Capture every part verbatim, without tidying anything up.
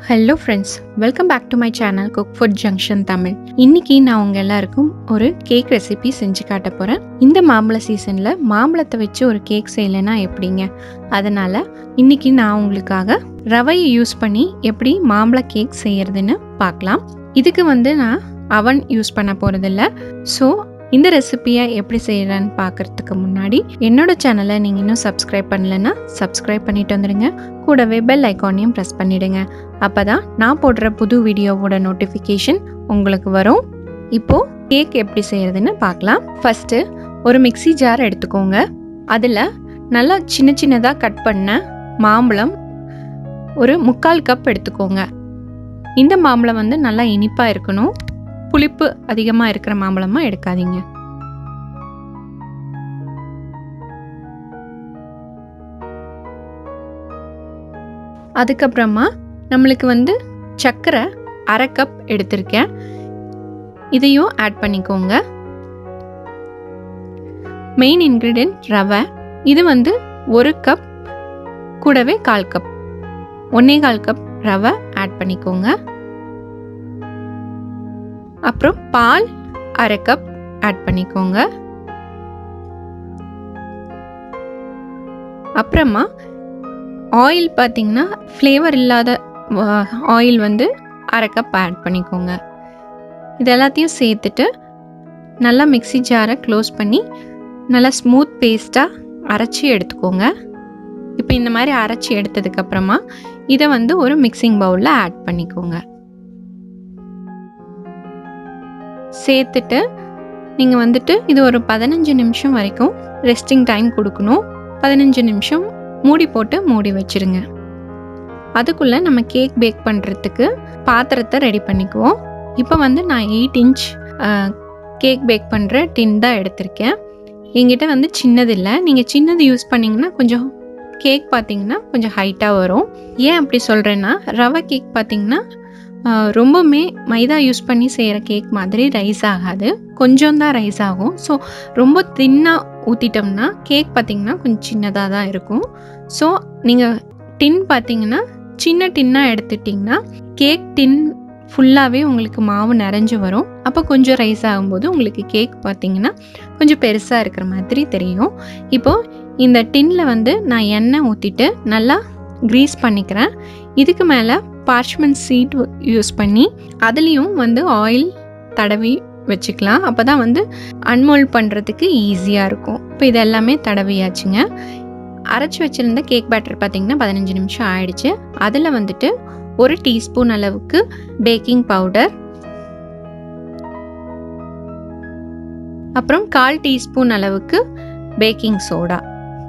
Hello friends, welcome back to my channel Cook Food Junction Tamil. இன்னைக்கு நான் உங்க எல்லாருக்கும் ஒரு கேக் ரெசிபி செஞ்சு காட்ட போறேன். இந்த மாம்பழ சீசன்ல மாம்பழத்தை வச்சு ஒரு கேக் செய்யலனா எப்படிங்க? அதனால இன்னைக்கு நான் உங்களுக்காக ரவையை யூஸ் பண்ணி எப்படி மாம்பழ கேக் செய்யறதுன்னு பார்க்கலாம். இதுக்கு வந்து நான் அவன் யூஸ் பண்ண போறது இல்ல. சோ இந்த ரெசிபியை எப்படி செய்யறேன்னு பார்க்கறதுக்கு முன்னாடி என்னோட சேனலை நீங்கள் இன்னும் சப்ஸ்கிரைப் பண்ணலைன்னா சப்ஸ்கிரைப் பண்ணிட்டு வந்துடுங்க. கூடவே பெல் ஐக்கானையும் ப்ரெஸ் பண்ணிடுங்க. அப்போ தான் நான் போடுற புது வீடியோவோட நோட்டிஃபிகேஷன் உங்களுக்கு வரும். இப்போது கேக் எப்படி செய்கிறதுன்னு பார்க்கலாம். ஃபஸ்ட்டு ஒரு மிக்ஸி ஜார் எடுத்துக்கோங்க. அதில் நல்லா சின்ன சின்னதாக கட் பண்ண மாம்பழம் ஒரு முக்கால் கப் எடுத்துக்கோங்க. இந்த மாம்பழம் வந்து நல்லா இனிப்பாக இருக்கணும். புளிப்பு அதிகமாக இருக்கிற மாம்பழமாக எடுக்காதீங்க. அதுக்கப்புறமா நம்மளுக்கு வந்து சர்க்கரை அரை கப் எடுத்திருக்கேன். இதையும் ஆட் பண்ணிக்கோங்க. மெயின் இன்க்ரீடியன்ட் ரவை. இது வந்து ஒரு கப் கூடவே கால் கப் ஒன்னே கால் கப் ரவை ஆட் பண்ணிக்கோங்க. அப்புறம் பால் அரை கப் ஆட் பண்ணிக்கோங்க. அப்புறமா ஆயில் பார்த்தீங்கன்னா ஃப்ளேவர் இல்லாத ஆயில் வந்து அரை கப் ஆட் பண்ணிக்கோங்க. இது எல்லாத்தையும் சேர்த்துட்டு நல்லா மிக்ஸி ஜாரை க்ளோஸ் பண்ணி நல்லா ஸ்மூத் பேஸ்ட்டாக அரைச்சி எடுத்துக்கோங்க. இப்போ இந்த மாதிரி அரைச்சி எடுத்ததுக்கப்புறமா இதை வந்து ஒரு மிக்சிங் பவுலில் ஆட் பண்ணிக்கோங்க. சேர்த்துட்டு நீங்கள் வந்துட்டு இது ஒரு பதினஞ்சு நிமிஷம் வரைக்கும் ரெஸ்டிங் டைம் கொடுக்கணும். பதினஞ்சு நிமிஷம் மூடி போட்டு மூடி வச்சுருங்க. அதுக்குள்ளே நம்ம கேக் பேக் பண்ணுறதுக்கு பாத்திரத்தை ரெடி பண்ணிக்குவோம். இப்போ வந்து நான் எயிட் இன்ச் கேக் பேக் பண்ணுற டின் தான் எடுத்திருக்கேன். எங்கிட்ட வந்து சின்னது இல்லை. நீங்கள் சின்னது யூஸ் பண்ணிங்கன்னா கொஞ்சம் கேக் பார்த்தீங்கன்னா கொஞ்சம் ஹைட்டாக வரும். ஏன் அப்படி சொல்கிறேன்னா ரவை கேக் பார்த்தீங்கன்னா ரொம்பவுமே மைதா யூஸ் பண்ணி செய்கிற கேக் மாதிரி ரைஸ் ஆகாது. கொஞ்சம் தான் ரைஸ் ஆகும். ஸோ ரொம்ப தின்னாக ஊற்றிட்டோம்னா கேக் பார்த்திங்கன்னா கொஞ்சம் சின்னதாக தான் இருக்கும். ஸோ நீங்கள் டின் பார்த்திங்கன்னா சின்ன டின்னாக எடுத்துட்டிங்கன்னா கேக் டின் ஃபுல்லாகவே உங்களுக்கு மாவு நிறைஞ்சு வரும். அப்போ கொஞ்சம் ரைஸ் ஆகும்போது உங்களுக்கு கேக் பார்த்திங்கன்னா கொஞ்சம் பெருசாக இருக்கிற மாதிரி தெரியும். இப்போது இந்த டின்னில் வந்து நான் எண்ணெய் ஊற்றிட்டு நல்லா க்ரீஸ் பண்ணிக்கிறேன். இதுக்கு மேலே பார்ச்மெண்ட் சீட் யூஸ் பண்ணி அதுலேயும் வந்து ஆயில் தடவி வச்சுக்கலாம். அப்போ தான் வந்து அன்மோல்ட் பண்ணுறதுக்கு ஈஸியாக இருக்கும். இப்போ இது எல்லாமே தடவியாச்சுங்க. அரைச்சி வச்சுருந்த கேக் பேட்டர் பார்த்திங்கன்னா பதினஞ்சு நிமிஷம் ஆயிடுச்சு. அதில் வந்துட்டு ஒரு டீஸ்பூன் அளவுக்கு பேக்கிங் பவுடர், அப்புறம் கால் டீஸ்பூன் அளவுக்கு பேக்கிங் சோடா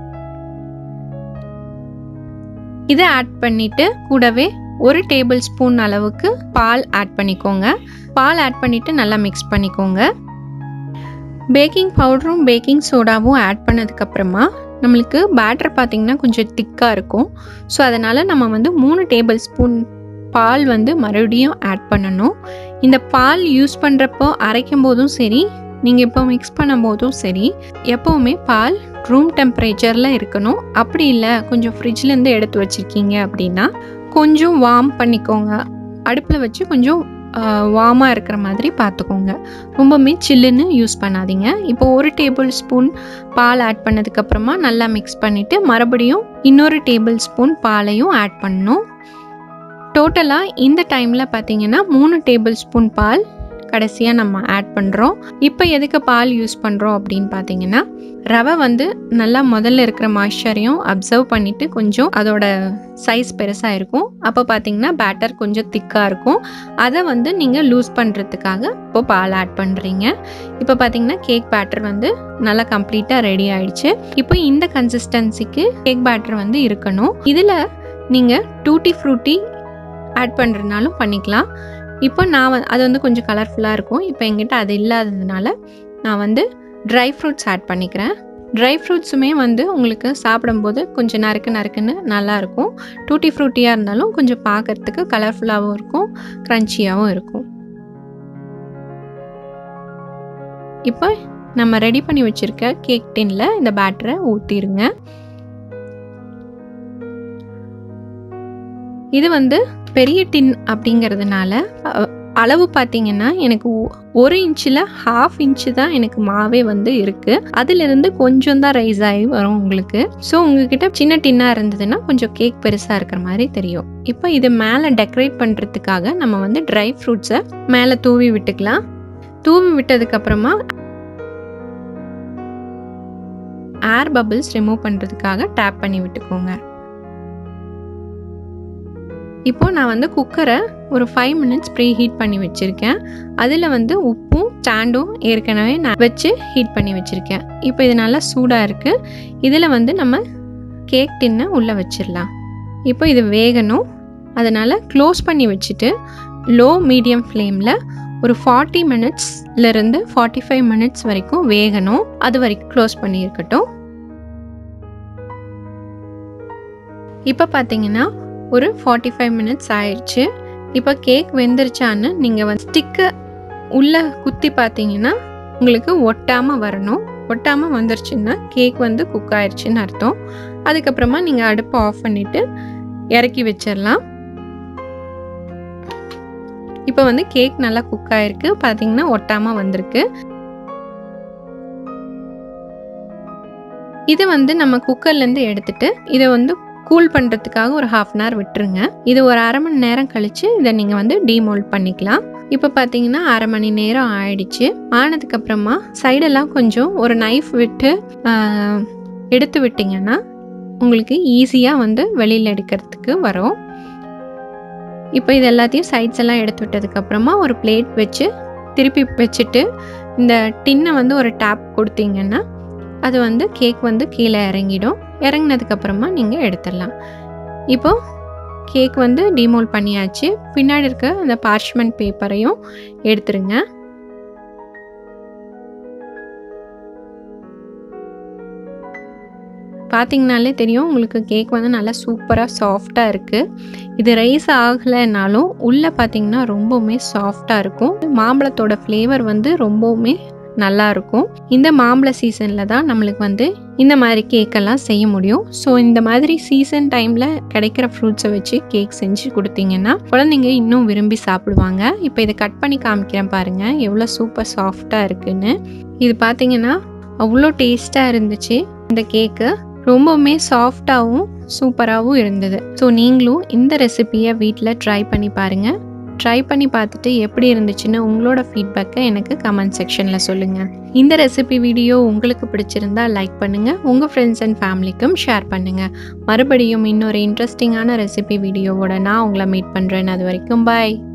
இதை ஆட் பண்ணிவிட்டு கூடவே ஒரு டேபிள் ஸ்பூன் அளவுக்கு பால் ஆட் பண்ணிக்கோங்க. பால் ஆட் பண்ணிவிட்டு நல்லா மிக்ஸ் பண்ணிக்கோங்க. பேக்கிங் பவுடரும் பேக்கிங் சோடாவும் ஆட் பண்ணதுக்கப்புறமா நம்மளுக்கு பேட்டர் பார்த்திங்கன்னா கொஞ்சம் திக்காக இருக்கும். ஸோ அதனால் நம்ம வந்து மூணு டேபிள் ஸ்பூன் பால் வந்து மறுபடியும் ஆட் பண்ணணும். இந்த பால் யூஸ் பண்ணுறப்போ அரைக்கும் போதும் சரி, நீங்கள் இப்போ மிக்ஸ் பண்ணும் போதும் சரி, எப்போவுமே பால் ரூம் டெம்பரேச்சரில் இருக்கணும். அப்படி இல்லை கொஞ்சம் ஃப்ரிட்ஜ்லேருந்து எடுத்து வச்சுருக்கீங்க அப்படின்னா கொஞ்சம் வார்ம் பண்ணிக்கோங்க. அடுப்பில் வச்சு கொஞ்சம் வார்மாக இருக்கிற மாதிரி பார்த்துக்கோங்க. ரொம்பவுமே சில்லுன்னு யூஸ் பண்ணாதீங்க. இப்போ ஒரு டேபிள் ஸ்பூன் பால் ஆட் பண்ணதுக்கப்புறமா நல்லா மிக்ஸ் பண்ணிவிட்டு மறுபடியும் இன்னொரு டேபிள் ஸ்பூன் பாலையும் ஆட் பண்ணணும். டோட்டலாக இந்த டைமில் பார்த்தீங்கன்னா மூணு டேபிள் ஸ்பூன் பால் கடைசியாக நம்ம ஆட் பண்ணுறோம். இப்போ எதுக்கு பால் யூஸ் பண்ணுறோம் அப்படின்னு பார்த்தீங்கன்னா ரவை வந்து நல்லா முதல்ல இருக்கிற மாய்ஸ்சரையும் அப்சர்வ் பண்ணிவிட்டு கொஞ்சம் அதோட சைஸ் பெருசாக இருக்கும். அப்போ பார்த்தீங்கன்னா பேட்டர் கொஞ்சம் திக்காக இருக்கும். அதை வந்து நீங்கள் லூஸ் பண்ணுறதுக்காக இப்போ பால் ஆட் பண்ணுறீங்க. இப்போ பார்த்தீங்கன்னா கேக் பேட்டர் வந்து நல்லா கம்ப்ளீட்டாக ரெடி ஆயிடுச்சு. இப்போ இந்த கன்சிஸ்டன்சிக்கு கேக் பேட்டர் வந்து இருக்கணும். இதில் நீங்கள் டூட்டி ஃப்ரூட்டி ஆட் பண்ணுறதுனாலும் பண்ணிக்கலாம். இப்போ நான் வந்து அது வந்து கொஞ்சம் கலர்ஃபுல்லாக இருக்கும். இப்போ எங்கிட்ட அது இல்லாததுனால நான் வந்து ட்ரை ஃப்ரூட்ஸ் ஆட் பண்ணிக்கிறேன். ட்ரை ஃப்ரூட்ஸுமே வந்து உங்களுக்கு சாப்பிடும்போது கொஞ்சம் நறுக்கு நறுக்குன்னு நல்லாயிருக்கும். டூட்டி ஃப்ரூட்டியாக இருந்தாலும் கொஞ்சம் பார்க்குறதுக்கு கலர்ஃபுல்லாகவும் இருக்கும், க்ரன்ச்சியாகவும் இருக்கும். இப்போ நம்ம ரெடி பண்ணி வச்சுருக்க கேக் டின்னில் இந்த பேட்டரை ஊற்றிடுங்க. இது வந்து பெரிய டின் அப்படிங்கிறதுனால அளவு பார்த்தீங்கன்னா எனக்கு ஒரு இன்ச்சில் ஹாஃப் இன்ச்சு தான் எனக்கு மாவே வந்து இருக்குது. அதிலிருந்து கொஞ்சம் தான் ரைஸ் ஆகி வரும் உங்களுக்கு. ஸோ உங்ககிட்ட சின்ன டின்னாக இருந்ததுன்னா கொஞ்சம் கேக் பெருசாக இருக்கிற மாதிரி தெரியும். இப்போ இது மேலே டெக்கரேட் பண்ணுறதுக்காக நம்ம வந்து ட்ரை ஃப்ரூட்ஸை மேலே தூவி விட்டுக்கலாம். தூவி விட்டதுக்கப்புறமா ஏர் பபிள்ஸ் ரிமூவ் பண்ணுறதுக்காக டேப் பண்ணி விட்டுக்கோங்க. இப்போது நான் வந்து குக்கரை ஒரு ஃபைவ் மினிட்ஸ் ப்ரீ ஹீட் பண்ணி வச்சுருக்கேன். அதில் வந்து உப்பும் ஸ்டாண்டும் ஏற்கனவே நான் வச்சு ஹீட் பண்ணி வச்சுருக்கேன். இப்போ இது நல்லா சூடாக இருக்குது. இதில் வந்து நம்ம கேக் டின்னை உள்ளே வச்சிடலாம். இப்போ இது வேகணும். அதனால் க்ளோஸ் பண்ணி வச்சுட்டு லோ மீடியம் ஃப்ளேமில் ஒரு ஃபார்ட்டி மினிட்ஸ்லேருந்து ஃபார்ட்டி ஃபைவ் மினிட்ஸ் வரைக்கும் வேகணும். அது வரைக்கும் க்ளோஸ் பண்ணி இருக்கட்டும். இப்போ பார்த்தீங்கன்னா ஒரு ஃபார்ட்டி ஃபைவ் மினிட்ஸ் ஆயிடுச்சு. இப்போ கேக் வெந்துருச்சான்னு நீங்கள் வந்து ஸ்டிக்கை உள்ளே குத்தி பார்த்தீங்கன்னா உங்களுக்கு ஒட்டாமல் வரணும். ஒட்டாமல் வந்துருச்சுன்னா கேக் வந்து குக் ஆயிடுச்சுன்னு அர்த்தம். அதுக்கப்புறமா நீங்கள் அடுப்பை ஆஃப் பண்ணிவிட்டு இறக்கி வச்சிடலாம். இப்போ வந்து கேக் நல்லா குக் ஆயிருக்கு. பார்த்தீங்கன்னா ஒட்டாமல் வந்திருக்கு. இதை வந்து நம்ம குக்கர்லேருந்து எடுத்துட்டு இதை வந்து கூல் பண்ணுறதுக்காக ஒரு ஹாஃப் அன் ஹவர் விட்டுருங்க. இது ஒரு அரை மணி நேரம் கழித்து இதை நீங்கள் வந்து டீமோல்ட் பண்ணிக்கலாம். இப்போ பார்த்தீங்கன்னா அரை மணி நேரம் ஆயிடுச்சு. ஆனதுக்கப்புறமா சைடெல்லாம் கொஞ்சம் ஒரு நைஃப் விட்டு எடுத்து விட்டிங்கன்னா உங்களுக்கு ஈஸியாக வந்து வெளியில் எடுக்கிறதுக்கு வரும். இப்போ இது எல்லாத்தையும் சைட்ஸ் எல்லாம் எடுத்து விட்டதுக்கப்புறமா ஒரு பிளேட் வச்சு திருப்பி வச்சுட்டு இந்த டின்னை வந்து ஒரு டேப் கொடுத்தீங்கன்னா அது வந்து கேக் வந்து கீழே இறங்கிடும். இறங்கினதுக்கப்புறமா நீங்கள் எடுத்துடலாம். இப்போது கேக் வந்து டிமோல்ட் பண்ணியாச்சு. பின்னாடி இருக்க அந்த பார்ச்மெண்ட் பேப்பரையும் எடுத்துருங்க. பார்த்தீங்கனாலே தெரியும் உங்களுக்கு கேக் வந்து நல்லா சூப்பராக சாஃப்டாக இருக்குது. இது ரைஸ் ஆகலைன்னாலும் உள்ளே பார்த்தீங்கன்னா ரொம்பவுமே சாஃப்டாக இருக்கும். மாம்பழத்தோட ஃப்ளேவர் வந்து ரொம்பவுமே நல்லாயிருக்கும். இந்த மாம்பழ சீசனில் தான் நம்மளுக்கு வந்து இந்த மாதிரி கேக்கெல்லாம் செய்ய முடியும். ஸோ இந்த மாதிரி சீசன் டைமில் கிடைக்கிற ஃப்ரூட்ஸை வச்சு கேக் செஞ்சு கொடுத்தீங்கன்னா குழந்தைங்க இன்னும் விரும்பி சாப்பிடுவாங்க. இப்போ இதை கட் பண்ணி காமிக்கிறேன் பாருங்கள் எவ்வளோ சூப்பர் சாஃப்டாக இருக்குன்னு. இது பார்த்தீங்கன்னா அவ்வளோ டேஸ்ட்டாக இருந்துச்சு. இந்த கேக்கு ரொம்பவுமே சாஃப்டாகவும் சூப்பராகவும் இருந்தது. ஸோ நீங்களும் இந்த ரெசிபியை வீட்டில் ட்ரை பண்ணி பாருங்கள். ட்ரை பண்ணி பார்த்துட்டு எப்படி இருந்துச்சுன்னு உங்களோட ஃபீட்பேக்கை எனக்கு கமெண்ட் செக்ஷனில் சொல்லுங்கள். இந்த ரெசிபி வீடியோ உங்களுக்கு பிடிச்சிருந்தா லைக் பண்ணுங்கள். உங்கள் ஃப்ரெண்ட்ஸ் அண்ட் ஃபேமிலிக்கும் ஷேர் பண்ணுங்கள். மறுபடியும் இன்னொரு இன்ட்ரெஸ்டிங்கான ரெசிபி வீடியோவோட நான் உங்களை மீட் பண்ணுறேன். அது வரைக்கும் பாய்.